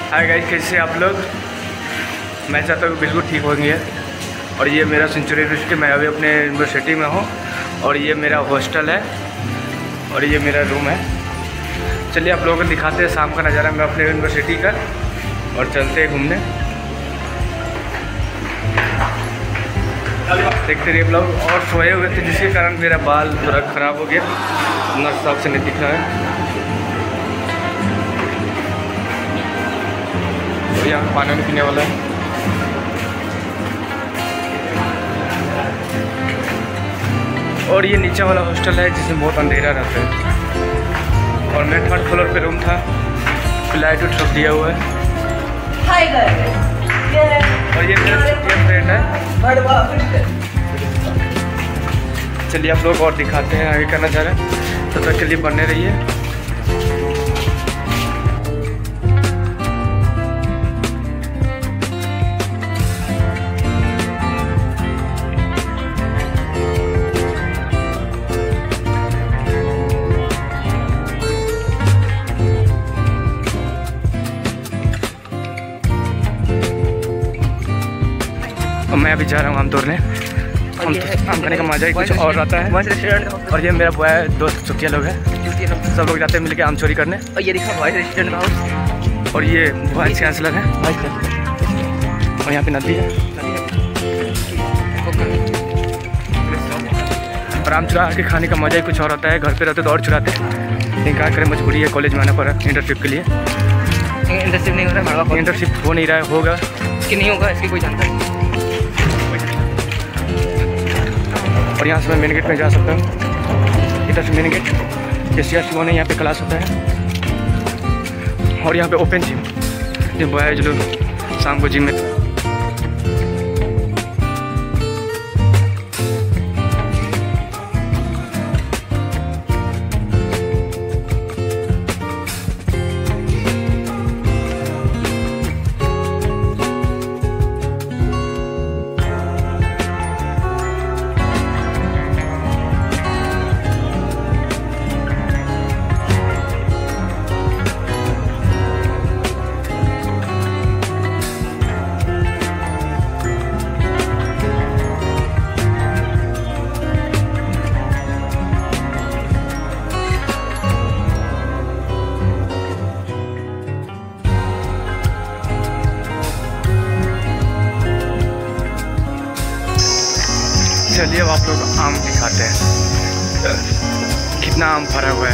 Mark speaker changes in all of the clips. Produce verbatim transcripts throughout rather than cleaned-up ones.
Speaker 1: Hi guys, कैसे आप लोग? मैं चाहता हूँ बिल्कुल ठीक होंगे। और ये मेरा सेंचुरी यूनिवर्सिटी, मैं अभी अपने यूनिवर्सिटी में हूँ और ये मेरा हॉस्टल है और ये मेरा रूम है। चलिए आप लोगों को दिखाते हैं शाम का नज़ारा मैं अपने यूनिवर्सिटी का, और चलते हैं घूमने। देखते रहिए आप लोग। और सोए हुए थे जिसके कारण मेरा बाल थोड़ा ख़राब हो गया, ना साफ से नहीं दिख रहा है। तो यहाँ पानी नहीं पीने वाला है। और ये नीचे वाला हॉस्टल है जिसमें बहुत अंधेरा रहता है। और मैं थर्ड फ्लोर पे रूम था, लाइट उठ सब दिया हुआ है। और ये मेरा छुट्टियाँ फ्रेंड है। चलिए आप लोग और दिखाते हैं आगे का नज़ारा, तब तक के लिए बने रहिए। मैं अभी जा रहा हूँ आम तोड़ने। आम आम खाने का मजा ही कुछ और रहता है। और ये मेरा बॉय दोस्त चुटिया लोग हैं, सब लोग जाते हैं मिलके आम चोरी करने। और ये देखो वाइस रेस्टोरेंट का हाउस, और ये वाइस चांसलर है। और यहाँ पे नदी है। और आम चुरा के खाने का मजा ही कुछ और होता है। घर पे रहते तो और चुराते, लेकिन क्या करें, मजबूरी है, कॉलेज में आना पड़ा इंटर्नशिप के लिए। इंटर्नशिप नहीं हो रहा है, इंटर्नशिप हो नहीं रहा है, होगा कि नहीं होगा इसकी कोई जानकारी। और यहाँ से मैं मेन गेट में जा सकता हूँ। इधर से मेन गेट ये सी आर सी वन है, यहाँ पे क्लास होता है। और यहाँ पे ओपन जिम, जो बॉय जो लोग शाम को जिम में। चलिए अब आप लोग आम दिखाते हैं, कितना आम भरा हुआ है।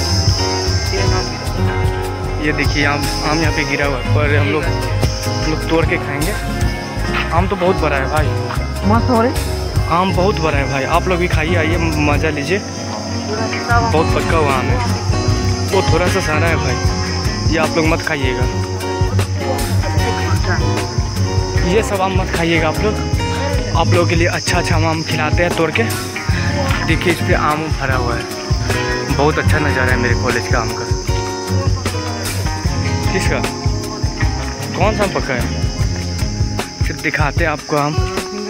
Speaker 1: ये देखिए आम आम यहाँ पे गिरा हुआ है, पर हम लोग हम लोग तोड़ के खाएंगे। आम तो बहुत बड़ा है भाई, मस्त हो रहे। आम बहुत बड़ा है भाई, आप लोग भी खाइए, आइए मज़ा लीजिए। बहुत पक्का हुआ आम है, वो थोड़ा सा सारा है भाई, ये आप लोग मत खाइएगा। ये सब आम मत खाइएगा आप लोग। आप लोगों के लिए अच्छा अच्छा आम खिलाते हैं तोड़ के। देखिए इस पे आम भरा हुआ है, बहुत अच्छा नज़ारा है मेरे कॉलेज का आम का। किसका कौन सा आम पका है, फिर दिखाते हैं आपको आम।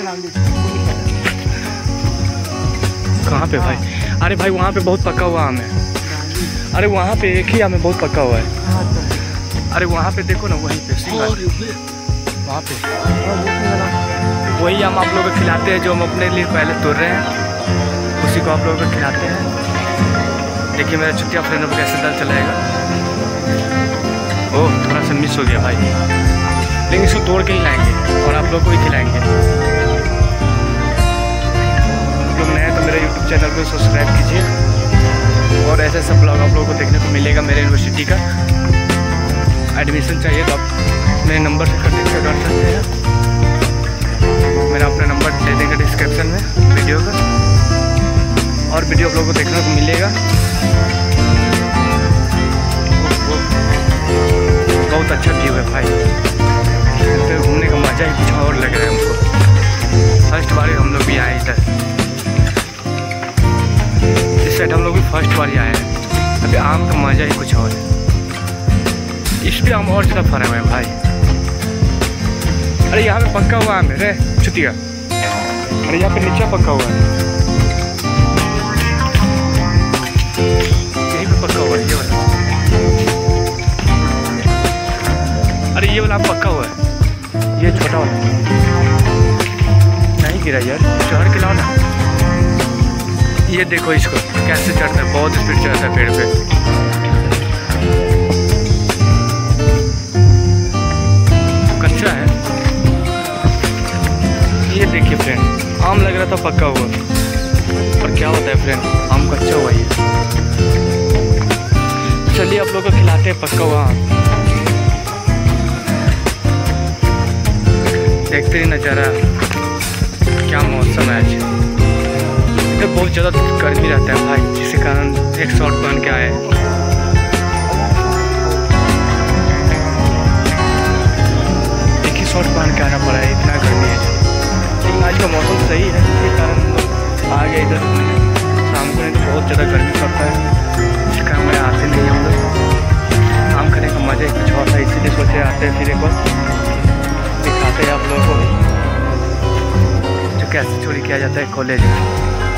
Speaker 1: कहाँ पे भाई? अरे भाई वहाँ पे बहुत पका हुआ आम है। अरे वहाँ पे एक ही आम है, बहुत पका हुआ है। अरे वहाँ पे देखो ना, वहीं पे वहाँ पे वही हम आप लोगों को खिलाते हैं जो हम अपने लिए पहले तोड़ रहे हैं, उसी को आप लोगों को खिलाते हैं। देखिए मेरा छुट्टियाँ फ्रेंड अब कैसे दल चलाएगा। ओह थोड़ा सा मिस हो गया भाई, लेकिन इसको तोड़ के ही लाएंगे और आप लोग को ही खिलाएंगे। आप लोग नए हैं तो मेरे यूट्यूब चैनल को सब्सक्राइब कीजिए, और ऐसे सब ब्लॉग आप लोगों को देखने को मिलेगा मेरे यूनिवर्सिटी का। एडमिशन चाहिए तो आप मेरे नंबर से कॉन्टेक्ट कर सकते हैं। मेरा अपना नंबर दे देंगे डिस्क्रिप्शन में वीडियो का, और वीडियो आप लोगों को देखने को मिलेगा। बहुत अच्छा व्यू है भाई, तो घूमने का मज़ा ही कुछ और लग रहा है हमको। फर्स्ट बार हम लोग भी आए इधर, इस साइड हम लोग भी फर्स्ट बार ही आए हैं। अभी आम का मज़ा ही कुछ और है, इस पर आम और ज़्यादा फरा हुआ है भाई। अरे यहाँ पे पक्का हुआ आम है रे छुट्टिया, अरे यहाँ पे नीचे पक्का हुआ है, यहीं पे पक्का हुआ है ये वाला। यहाँ पक्का हुआ है। ये छोटा वाला नहीं गिरा यार, चढ़ के लाओ ना। ये देखो इसको कैसे चढ़ता है, बहुत स्पीड चढ़ता है पेड़ पे। कच्चा है ये, देखिए फ्रेंड। आम लग रहा था पक्का हुआ, पर क्या होता है फ्रेंड, आम कच्चा हुआ ही है। चलिए आप लोगों को खिलाते हैं पक्का हुआ आम। देखते ही नज़ारा, क्या मौसम है आज। इधर बहुत ज़्यादा गर्मी रहता है भाई, जिसके कारण एक शॉर्ट पहन के आए। एक ही शॉर्ट पहन के आना पड़ा है, इतना गर्मी है। लेकिन आज का मौसम सही है, इसके कारण हम लोग आ गए इधर। शाम को नहीं तो बहुत ज़्यादा गर्मी पड़ता है, इसके कारण मैं आते नहीं हम लोग। आम खाने का मज़ा ही कुछ और था, इसीलिए सोचे आते हैं फिर एक बार दिखाते हैं आप लोगों को जो कैसे चोरी किया जाता है कॉलेज में।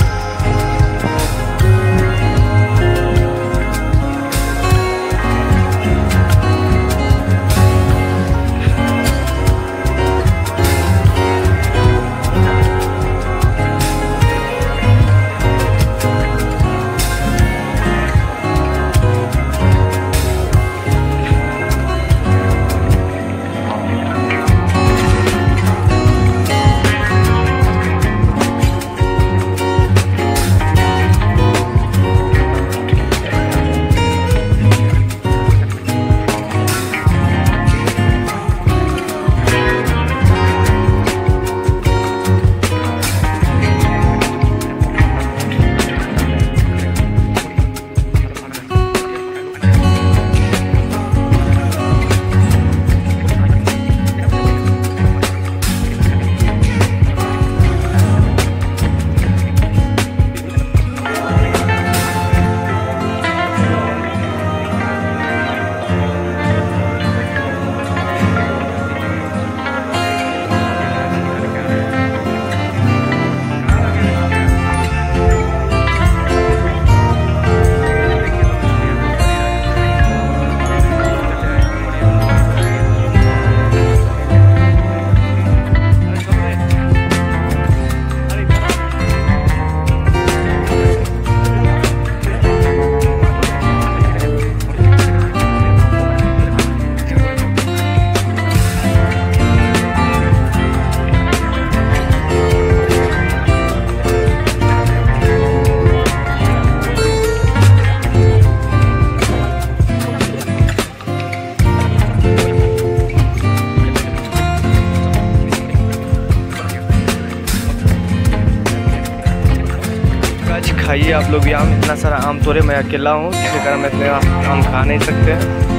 Speaker 1: खाइए आप लोग भी आम। इतना सारा आम तोड़े, मैं अकेला हूँ, जिसके कारण मैं इतने आम खा नहीं सकते।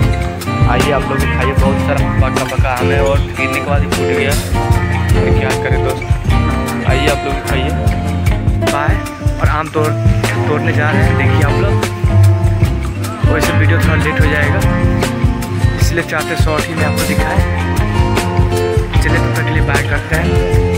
Speaker 1: आइए आप लोग भी खाइए, बहुत सारा पका पका आम है और गिरने के बाद ही फूट गया, तो क्या करें दोस्त। आइए आप लोग भी खाइए। बाय। और आम तोड़ तोड़ने जा रहे हैं, देखिए आप लोग। वैसे वीडियो थोड़ा लेट हो जाएगा, इसलिए चाहते शॉर्ट ही में आपको दिखाएं। चलिए तब तक के लिए बाय करते हैं।